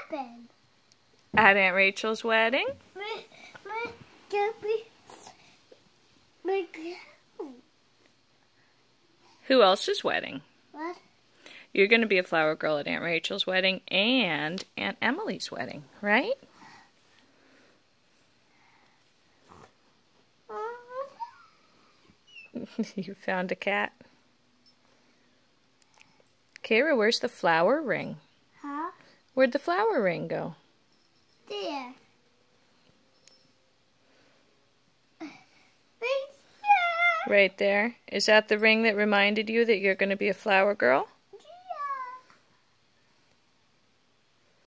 happen? At Aunt Rachel's wedding? Who else's wedding? What? You're going to be a flower girl at Aunt Rachel's wedding and Aunt Emily's wedding, right? You found a cat. Kara, where's the flower ring? Huh? Where'd the flower ring go? There. Right there. Is that the ring that reminded you that you're going to be a flower girl?